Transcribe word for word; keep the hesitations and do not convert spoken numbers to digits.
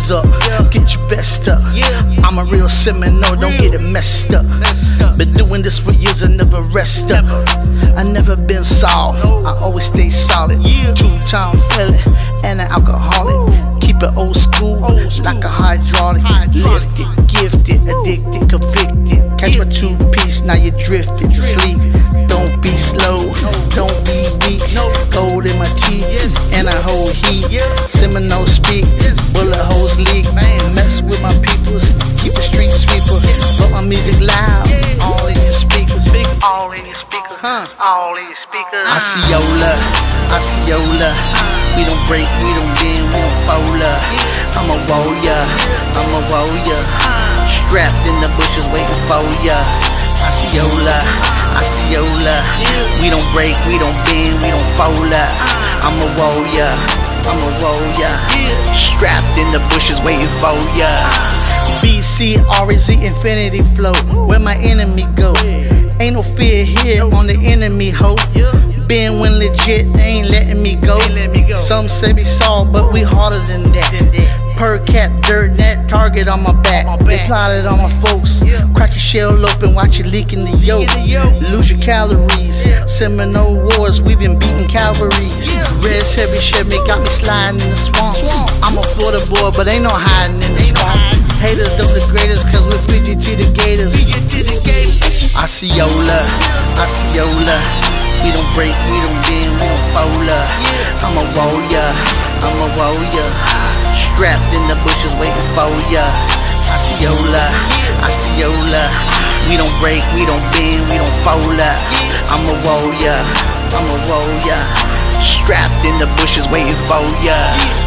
arms up, get your vest up. I'm a real Seminole, don't get it messed up. Been doing this for years and never rest up. I never been soft, I always stay solid. Two-time felon and an alcoholic. Keep it old school, like a hydraulic. Lifted, gifted, addicted, convicted. Catch my two-piece, now you drifted to sleep. Don't be slow, don't be weak. Gold in my teeth, and I hold heat. Seminole speak, bullet holes leak. Mess with my peoples, keep the street sweeper. But my music loud, all in your speakers. All in your speakers, huh? All in your speakers. Osceola, Osceola. We don't break, we don't bend, we don't fold up. I'm a warrior, I'm a warrior. Strapped in the bushes waiting for ya. Osceola, Osceola. We don't break, we don't bend, we don't fold up. I'm a warrior, I'm a warrior. Strapped in the bushes waiting for ya. B C R Z infinity flow, where my enemy go. Ain't no fear here on the enemy hoe. Been when legit, they ain't letting me go. Some say we soft, but we harder than that. Per cap, dirt net, target on my back. They plotted on my folks. Crack your shell open, watch it leak in the yolk. Lose your calories. Seminole wars, we been beating cavalries. Reds heavy Chevy got me sliding in the swamps. I'm a Florida boy, but ain't no hiding in the swamp. Haters don't the greatest, cause we're fifty to the gators. Osceola, Osceola. We don't break, we don't bend, we don't fold up. I'm a warrior, I'm a warrior. Strapped in the bushes waiting for ya. Osceola, Osceola. We don't break, we don't bend, we don't fold up. I'm a warrior, I'm a warrior. Strapped in the bushes waiting for ya.